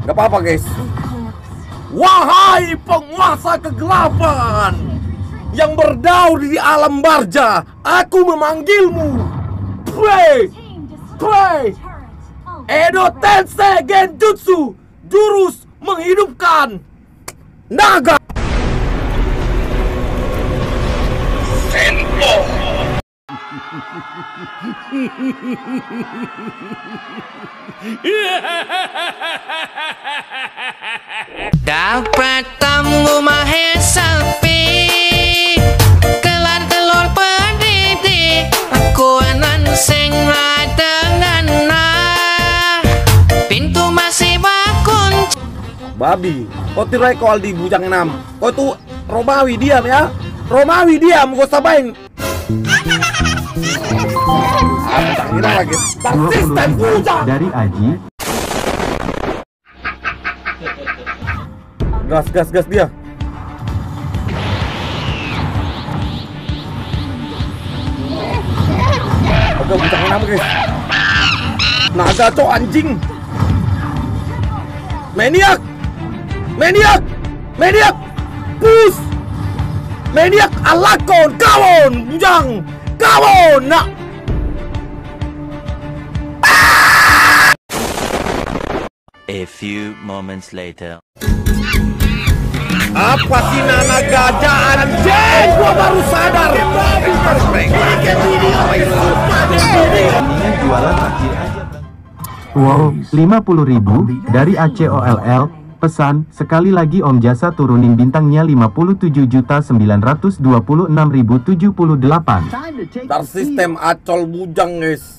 Gak apa-apa guys. Wahai penguasa kegelapan yang berdaur di alam barja, aku memanggilmu. Pray, pray. Edo Tensei Genjutsu, jurus menghidupkan naga. Senpo. Dapat tamu Mahesapi, kelar telur pendidi, aku anan sing dengan pintu masih bakun. Babi, kau tirai kau Aldi bujang 6. Kau itu Romawi diam ya. Romawi diam, kau sabain. Tak kira lagi. Persisten bujang. Dari Aji. Gas dia. Oke, bujang 6 guys. Naga cok anjing. Maniak. Push. Maniak alakon, kawon, bujang. Kawon, nak. A few moments later. Apa sih Nana gajah anjing? Gua baru sadar. Wow, 50.000 dari ACOLL. Pesan, sekali lagi Om Jasa turunin bintangnya 57.926.078. Dar sistem acol bujang guys.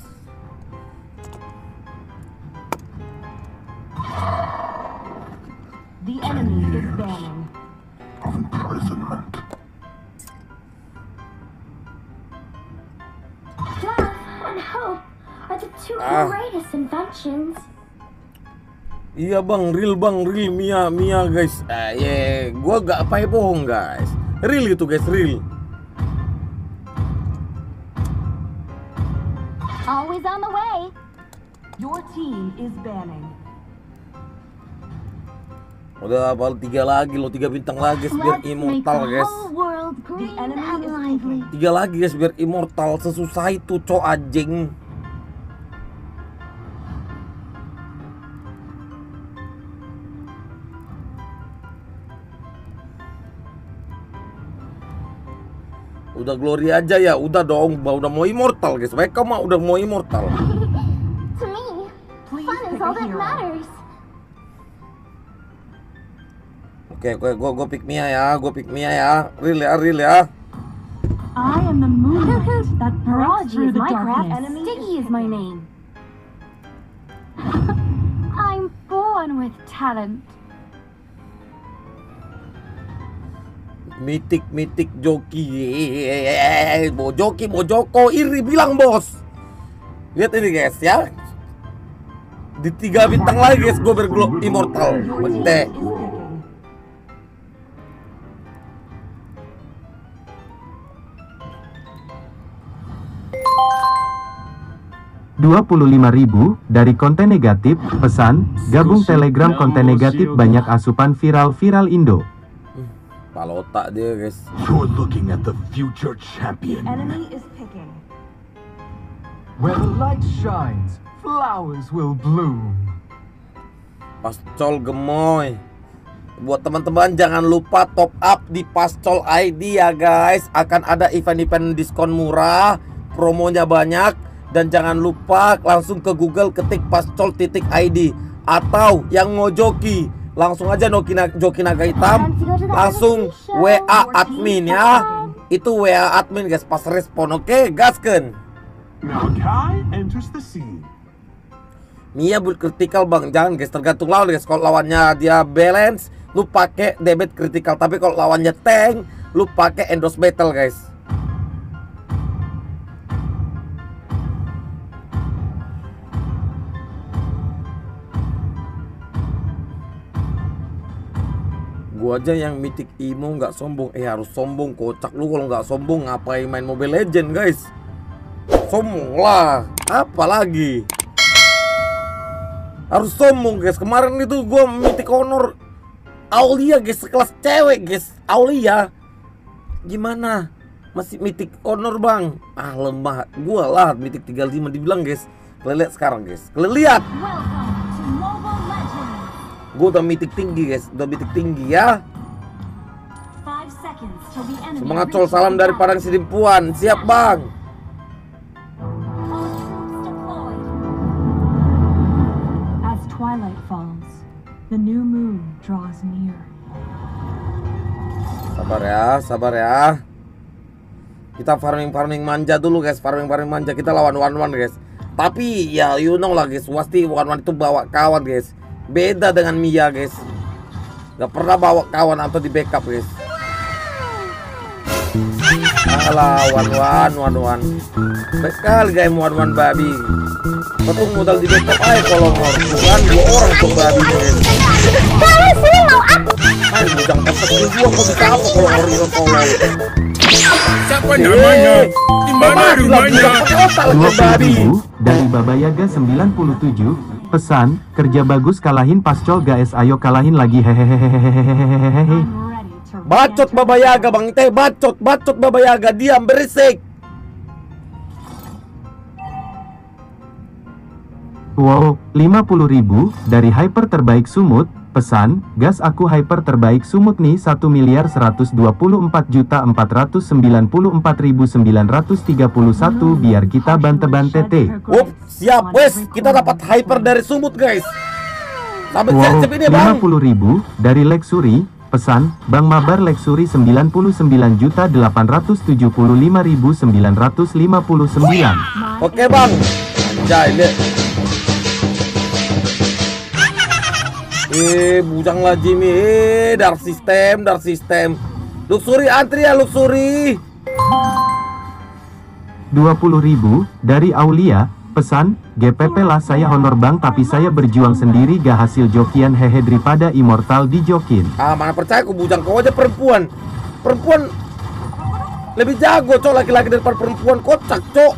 The enemy is banning. Imprisonment. Death and hope are the two greatest inventions. Iya bang, real Mia guys. Gua gak apa bohong guys. Real itu guys, real. Always on the way. Your team is banning. Udah bal 3 lagi lo, 3 bintang lagi biar immortal guys. 3 lagi guys biar immortal. Sesusah itu cok anjing. Udah glory aja ya, udah dong, udah mau immortal guys. Mereka mah udah mau immortal. To me, fun is all that matters. Oke, gue pick Mia ya, real ya. I am the moonlight that breaks Neurology through is the my craft. darkness. Sticky is my name. I'm born with talent. Mitik joki. Mojoko iri bilang bos. Lihat ini guys ya. Di 3 bintang lagi guys gue berglow immortal. Bete. 25.000 dari konten negatif. Pesan, gabung Telegram konten negatif banyak asupan viral Indo. Pala otak dia guys. You're looking at the future champion. Enemy is picking. Where the light shines, flowers will bloom. Pascol gemoy. Buat teman-teman jangan lupa top up di Pascol ID ya guys. Akan ada event-event diskon murah, promonya banyak. Dan jangan lupa langsung ke Google ketik pascol.id. Atau yang mau joki, langsung aja joki naga hitam. Langsung WA admin ya. Itu WA admin guys pas respon. Oke, gasken. Malachi enters the scene. Mia build critical bang, jangan guys, tergantung lawan guys. Kalau lawannya dia balance, lu pakai debit critical. Tapi kalau lawannya tank, lu pakai endorse battle guys. Gua aja yang mythic imo nggak sombong. Harus sombong, kocak lu kalau nggak sombong ngapain main Mobile Legend guys. Sombong lah, apa lagi? Harus sombong guys. Kemarin itu gue mythic honor Aulia guys, sekelas cewek guys. Aulia gimana? Masih mythic honor bang. Ah lemah. Gue lah mythic 35 dibilang guys. Kalian lihat sekarang guys. Kalian lihat. Gue udah mythic tinggi guys. Udah mythic tinggi ya. Semangat col, salam dari Padang Sidimpuan. Siap bang. As twilight falls, the new moon draws near. Sabar ya, sabar ya. Kita farming manja dulu guys, farming manja. Kita lawan one guys. Tapi ya you know lah guys, pasti one itu bawa kawan guys. Beda dengan Mia guys. Gak pernah bawa kawan atau di backup guys. Alah one. Baik sekali game one babi. Betul modal di backup aja kalau mau. Bukan 2 orang untuk babi guys. Kalian sini mau apa? Main bujang pesek gua kok bisa apa kalau mau hero tolong. Siapa namanya? Di mana rumahnya? 20.000 dari Baba Yaga 97. Pesan, kerja bagus kalahin Pascol guys, ayo kalahin lagi hehehehehehehehe. Bacot Baba Yaga bang teh, bacot Baba Yaga, diam berisik. Wow, 50.000 dari Hyper Terbaik Sumut. Pesan, gas aku Hyper Terbaik Sumut nih 1.124.494.931 biar kita bante-bante teh. Siap wes, kita dapat Hyper dari Sumut guys. Sampai Wow, siap ini bang. 50.000 dari Lexuri. Pesan, Bang Mabar Lexuri 99.875.959. Oke bang. Anjay deh. Bujang lah Jimmy. Dark system. Luxury antri ya Luxury. 20.000 dari Aulia. Pesan, GPP lah saya honor bang tapi saya berjuang sendiri gak hasil jokian hehe daripada immortal dijokin. Ah mana percaya aku bujang, kau aja perempuan lebih jago cok laki-laki daripada perempuan, kocak cok.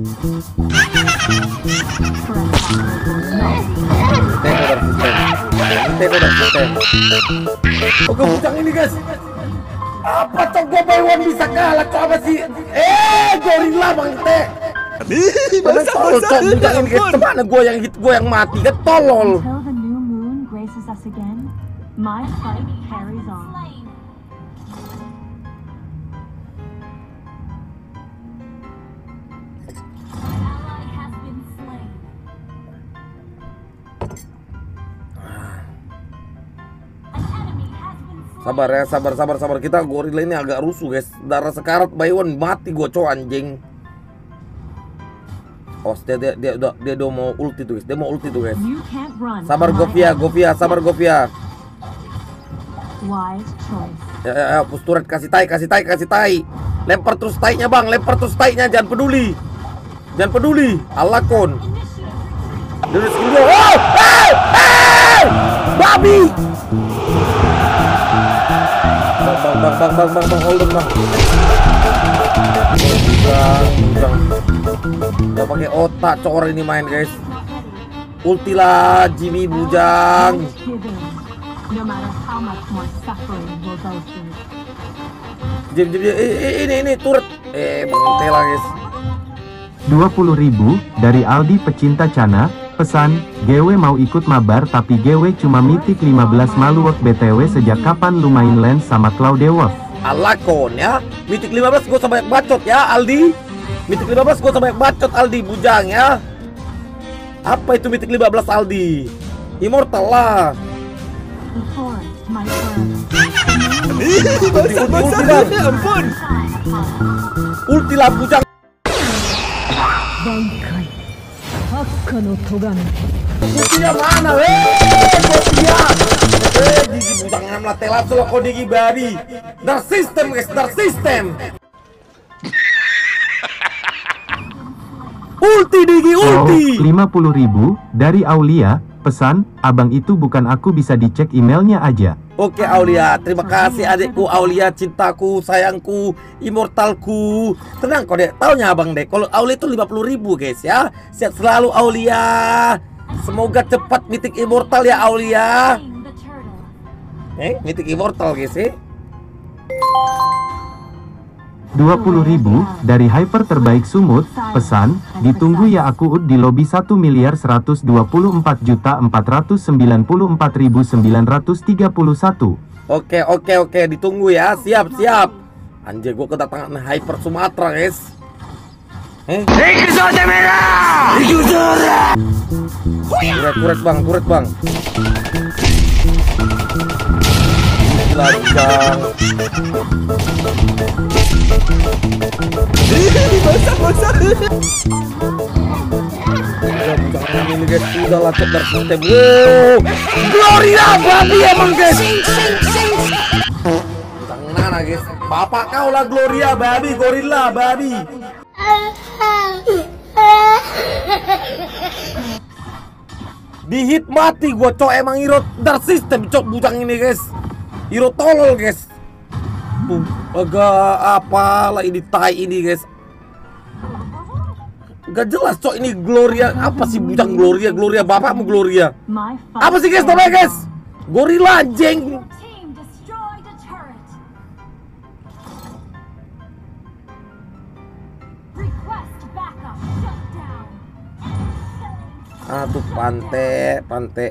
Oke bujang ini guys. Apa cok gue Baywan bisa kalah cok apa sih? Gorilla bang teh. Tolol cok bujang ini guys. Kemana gue yang mati kan tolol. Until the new moon graces us again, my fight carries on. Sabar ya, sabar. Kita gorila ini agak rusuh guys. Darah sekarat Baywan mati gue cowok anjing. Oh dia udah mau ulti tuh guys. Dia mau ulti tuh guys. Sabar Govia. Ya, push turret, kasih tai. Lempar terus tainya bang, jangan peduli. Alakon. Dari skill gua. Babi. Bang, hold on bang. Gak pakai otak cok orang ini main guys. Ulti lah Jimmy bujang. Ini turret. Bangke lah guys. 20.000 dari Aldi pecinta Cana. Pesan, GW mau ikut mabar tapi GW cuma mitik 15 maluwek BTW sejak kapan lu main lens sama Claudewa? Alakon ya. Mitik 15 gue sebanyak bacot ya Aldi. Mitik 15 gue sebanyak bacot Aldi bujang ya. Apa itu mitik 15 Aldi? Immortal lah. Ulti lah bujang. Ultinya mana Digi bujang ngamlah telat solo kau Digi bari. Dark system guys, dark system. Ulti Digi, ulti. 50.000 dari Aulia. Pesan, abang itu bukan aku, bisa dicek emailnya aja. Oke Aulia, terima kasih adikku Aulia, cintaku, sayangku, immortalku. Tenang kok dek, taunya abang dek. Kalau Aulia itu 50.000 guys ya. Sehat selalu Aulia. Semoga cepat Mythic Immortal ya Aulia. Slain the turtle. Mythic Immortal guys 20.000 dari Hyper Terbaik Sumut, pesan, ditunggu ya aku di lobby 1.124.494.931. Oke, ditunggu ya. Siap. Anjir, gua kedatangan Hyper Sumatera guys. Turret bang. Bujang. Basah. Bujang ini guys, udah lacak dari sistem. Gloria babi emang guys. Tangan guys. Bapak kau lah Gloria babi, gorilla babi. Di hit mati gua cok, emang hero dar sistem cok bujang ini guys. Hero tolol guys. Tuh agak apalah ini tai ini guys. Gak jelas cok ini Gloria apa sih bujang Gloria bapakmu Gloria. Apa sih guys namanya guys? Gorilla anjing. Team destroyed a turret. Request backup. Shut down. Aduh pantai.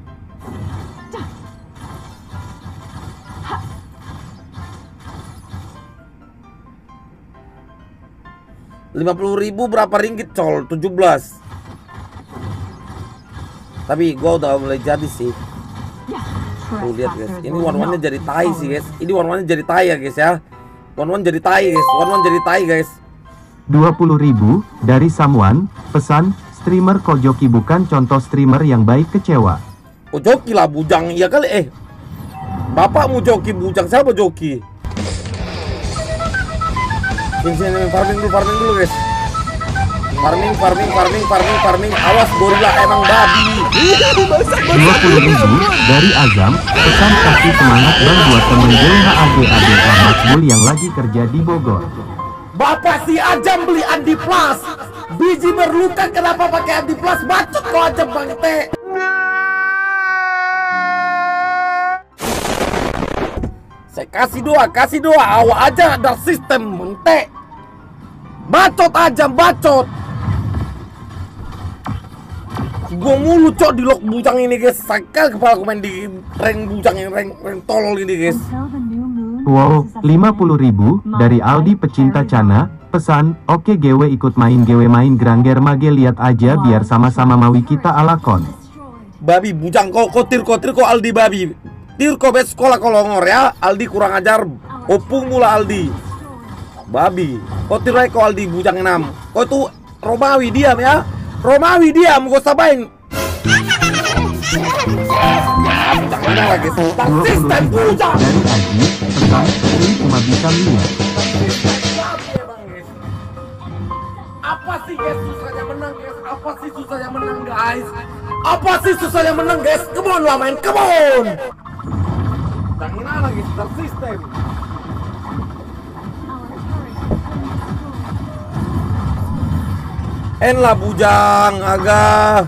50.000 berapa ringgit col? 17. Tapi gua udah mulai jadi sih. Tuh lihat guys, ini warnanya jadi tai sih guys. Ini warnanya jadi tai ya guys ya. Warna jadi tai guys. 20.000 dari Samuan, pesan, streamer Kojoki bukan contoh streamer yang baik, kecewa. Oh Joki lah bujang iya kali bapakmu Joki bujang, siapa Joki? Sini farming dulu guys. Farming. Awas gorilla emang babi. 20.000 dari Azam, pesan kasih semangat dan buat temen gue HAG Makbul yang lagi kerja di Bogor. Bapak si Ajam beli Andi Plus. Biji berluka kenapa pakai Andi Plus? Bacot kau Ajam bangte. Saya kasih doa, awak aja ada sistem bangte. Bacot Ajam, bacot. Gua mulu cok di lock bujang ini guys. Sakal kepala aku main di rank bujang ini, rank tolol ini guys. Wow, 50.000 dari Aldi pecinta Cana, pesan, oke GW ikut main Granger Mage, lihat aja biar sama-sama mawi kita alakon. Babi bujang kok tir kok Aldi babi. Tir kok bes sekolah kolongor ya. Aldi kurang ajar. Opung mula Aldi. Babi. Kok tir kok Aldi bujang 6. Kok tuh Romawi diam ya. Romawi diam gua sabain. Jangan lagi sistem bujang. Dari Aji, pesan, ini cuma bisa lihat. Apa sih guys susahnya menang guys? Apa sih susahnya menang guys? Apa sih susahnya menang guys? Come on lah main, come on. Jangan lagi start sistem. Lah bujang agak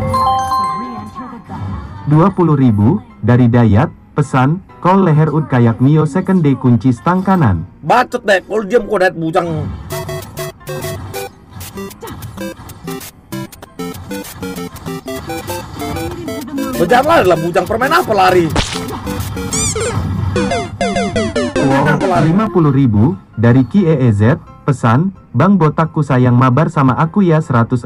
20.000 dari Dayat, pesan, call leher ud kayak Mio second day kunci stang kanan. Bacot deh, kalau diam kok dayat bujang. Berjalan lah bujang, permain apa lari? Wow, 50.000 dari KEEZ, pesan, Bang botakku sayang mabar sama aku ya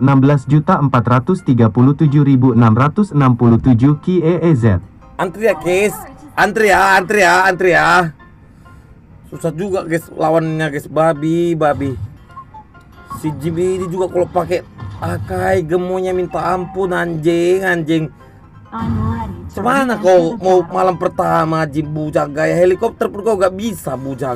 116.437.667 KEEZ. Antri ya guys, antri ya. Susah juga guys lawannya guys, babi. Si Jimmy ini juga kalau pakai Akai gemonya minta ampun anjing. Semana kau mau malam pertama Jim bujang gaya helikopter pun kau gak bisa bujang.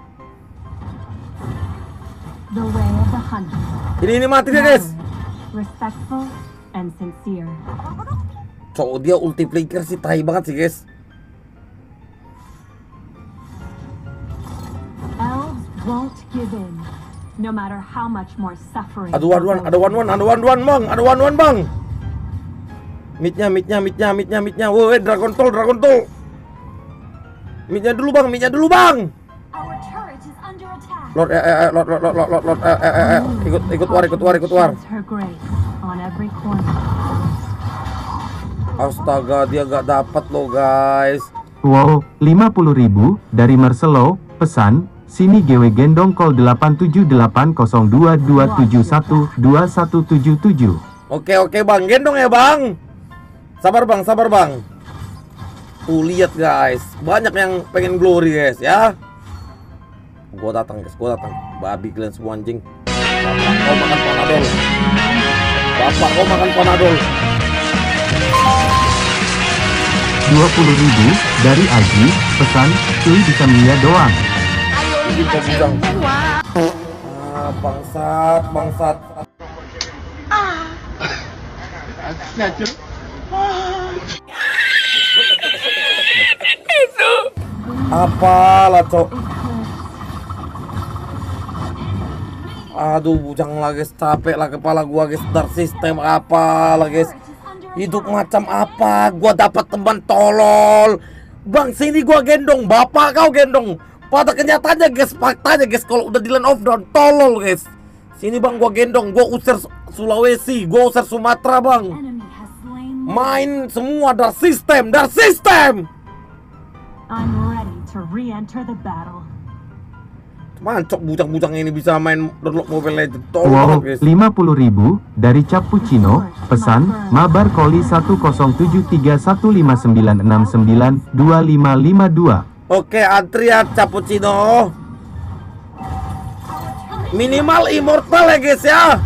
Ini mati dia guys. Respectful and sincere. Cowok dia ulti flicker sih tai banget sih guys. Elves won't give in, no matter how much more suffering. Ada one bang. Midnya. Woi, Dragon Tol. Midnya dulu bang. Our turret is under attack. Lord, ikut war. Her grace on every corner. Astaga, dia gak dapat loh guys. Wow, 50.000 dari Marcelo. Pesan, sini GW gendong call 87802212177. Oke bang, gendong ya bang. Sabar bang. Tuh lihat guys, banyak yang pengen glory guys ya. Gua datang. Babi kalian semua anjing. Bapak kau makan panadol. 20.000 dari Aji. Pesan, cuy bisa melihat doang. Bangsat. Apalah cok. Aduh bujang lah guys, capek lah kepala gua guys. Dark system apalah guys. Hidup macam apa? Gua dapat teman tolol. Bang sini gua gendong, bapak kau gendong. Pada kenyataannya guys, faktanya guys, kalau udah di land of down tolol guys. Sini bang gua gendong, gua usir Sulawesi, gua usir Sumatera bang. Main semua dark system. I'm ready to re-enter the battle. Mancok bujang-bujang ini bisa main Mobile Legends. Tolol Wow, banget guys. 50.000 dari Cappuccino. Pesan, mabar koli 10731569692552. Oke, antrian Cappuccino. Minimal immortal ya guys ya.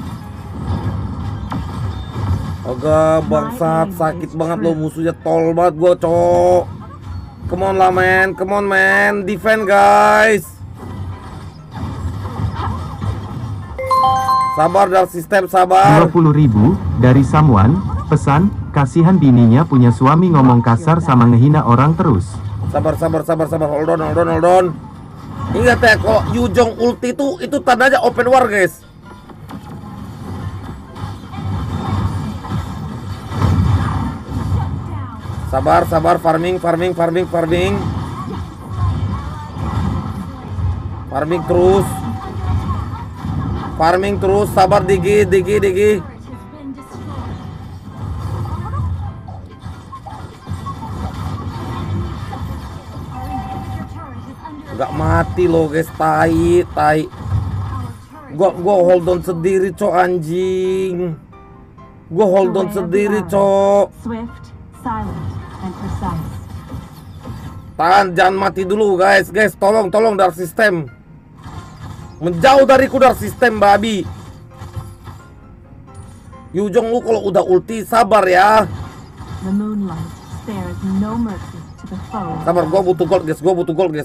Oga bangsat, sakit banget lo, musuhnya tol banget gua cok. Come on man, defend guys. Sabar dark system, sabar. 20.000 dari Samuan. Pesan, kasihan bininya punya suami ngomong kasar sama ngehina orang terus. Sabar. Hold on. Ingat ya, kalau Yujong ulti itu tandanya open war guys. Sabar, farming terus, sabar digi. Gak mati loh guys, tai. Gua hold on sendiri cok anjing. Swift, silent, and precise. Tahan, jangan mati dulu guys. Tolong dark system. Menjauh dariku dark system babi. Yujong lu kalau udah ulti sabar ya. The moonlight spares no mercy to the foe. Sabar, gua butuh gold guys.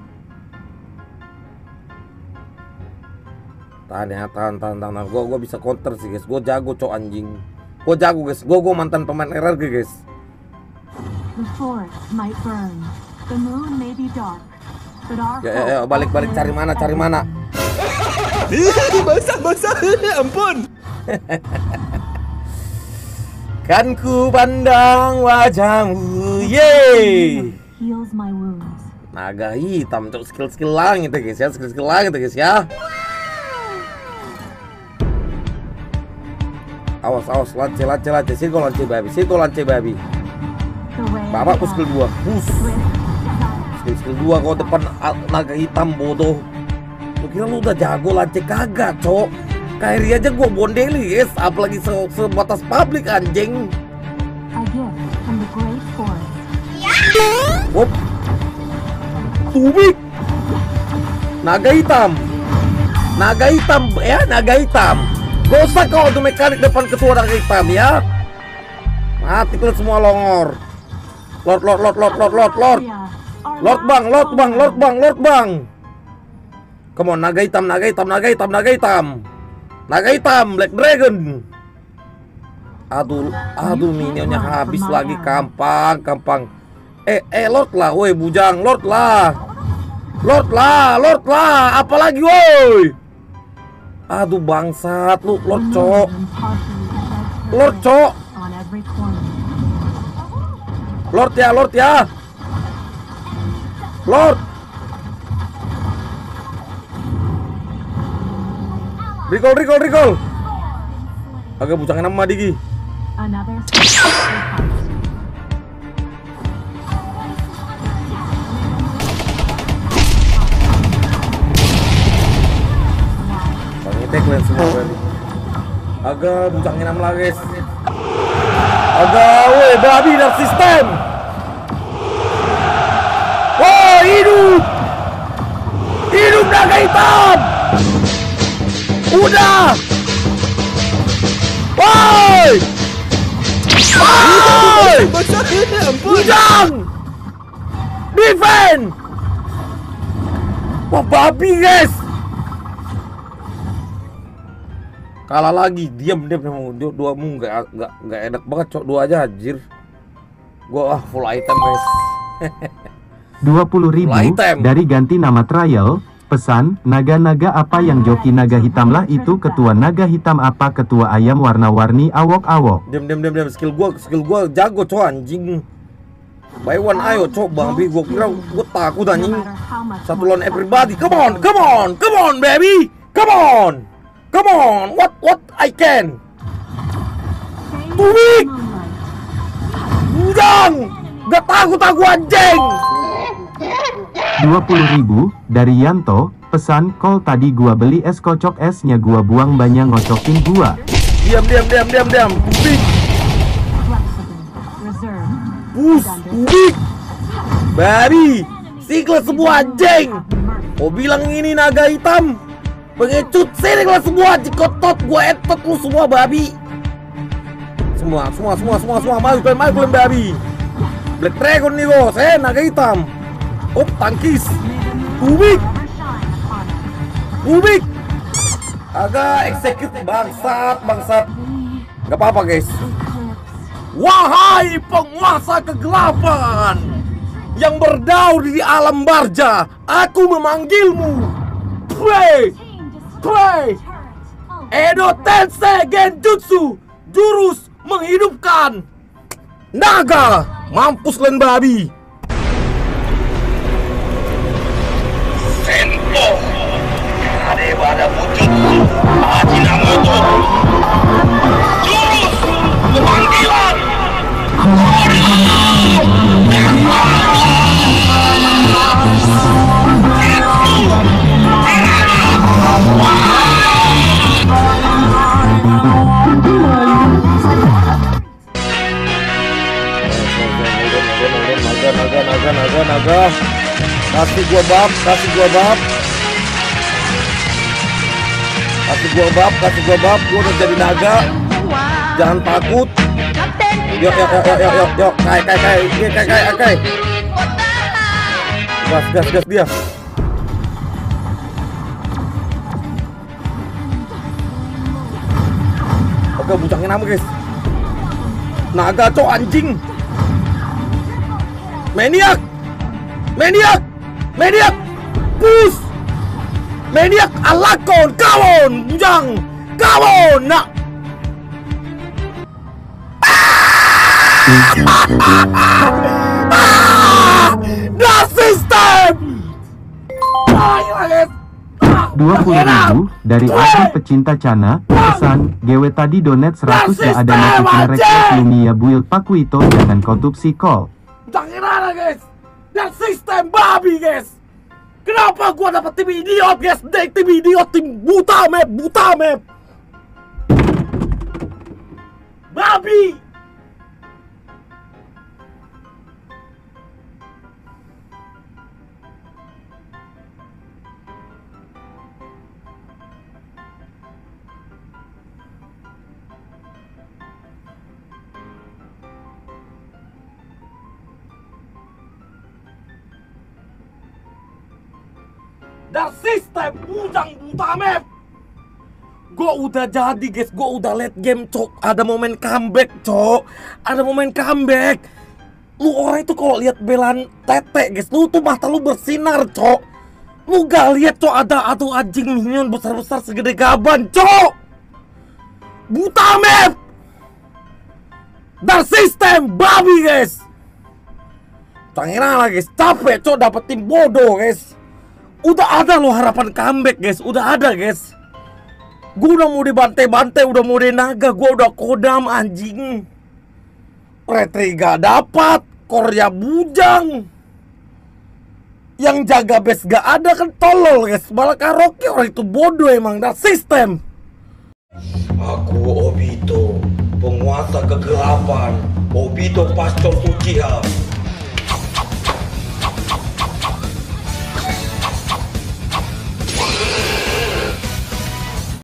Tahan. Gua bisa counter sih guys. Gua jago cok anjing. Gua jago guys. Gua mantan pemain RRG guys. The forest might burn. The moon may be dark. But our Ya, balik cari mana. Basah, ampun. Kan ku pandang wajahmu, yeay. heals my wounds. Naga hitam, cok, skill langit ya guys ya, Awas, lance, sini kau lance babi. Bapak skill 2, skill 2 kau depan naga hitam bodoh. Lu kira lu udah jago lance kagak, cok. Kairi aja gua bondeli guys, apalagi sebatas publik anjing. Wop. Tubik. Naga hitam. Gak usah kau tuh mekanik depan ketua naga hitam ya. Mati kalian semua longor. Lord bang. Come on, naga hitam. Naga hitam, Black Dragon. Aduh, minionnya habis lagi, kampang. Lord lah, woi bujang, Lord lah, apalagi woi. Aduh bangsat lu, Lord cok. Lord ya, Lord ya. Lord. Recall. Agak bucangin nama Digi. Another Kalian semua balik. Agak bucangin nama lagi guys. Agak weh babi dan sistem. Wah hidup naga hitam. Udah. Woi. Ujang. Defend. Wah babi guys. Kalah lagi, diam memang dua mu nggak enak banget cok, dua aja anjir. Gua full item guys. 20.000 dari ganti nama trial. Pesan, naga-naga apa yang joki naga hitam lah itu ketua naga hitam apa ketua ayam warna-warni awok-awok. Diam skill gua jago cok anjing. Buy one ayo cok Bang Bi, gua kira gua takut anjing. Satu lawan everybody. Come on baby. Come on, what I can. Too weak. Udang, gak takut aku anjing. 20.000 dari Yanto. Pesan, call tadi gua beli es kocok esnya gua buang banyak ngocokin gua. Diam. Big. Big. Babi, sikla semua anjing. Mau bilang ini naga hitam. Pengecut sini lah semua jikotot gua etot lu semua babi. Semua maju kalian babi. Black Dragon nih bos, naga hitam. Tangkis. Ubik. Agak execute bangsat. Gak apa-apa guys. Wahai penguasa kegelapan yang berdaur di alam barja, aku memanggilmu. Play. Edo Tensei Genjutsu, jurus menghidupkan naga. Mampus kalian babi. Sento Adebada Bujutsu Ajinomoto, jurus pemanggilan. Naga. Kasih gua bab. Gua udah jadi naga. Jangan takut. Yuk. Kai. Gas dia. Oke, bucangin nama guys. Naga cok anjing. Maniak. Push. Maniak alakon kawon bujang. Kawon nak. The system. 20.000 dari Adi pecinta Cana. Pesan, GW tadi donat 100 ya ada notifnya request Lumia build Pakuito jangan korupsi call. Jangan ada guys. Dan sistem babi guys. Kenapa gua dapat tim idiot guys? Tim idiot, tim buta map. Babi. Dan sistem bujang buta map. Gue udah jadi guys, gue udah late game cok. Ada momen comeback cok. Lu orang itu kalau lihat belan tete guys, lu tuh mata lu bersinar cok. Lu gak lihat cok ada anjing minion besar-besar segede gaban cok. Buta map. Dan sistem babi guys. Tangerang lah guys, capek cok dapet tim bodoh guys. Udah ada loh harapan comeback guys, udah ada guys. Gue udah mau dibantai-bantai, udah mau denaga, gue udah kodam anjing. Retri gak dapat, Korea bujang. Yang jaga base gak ada kan tolol guys. Malah karaoke orang itu bodoh emang, dan sistem. Aku Obito, penguasa kegelapan, Obito Pascol Uchiha.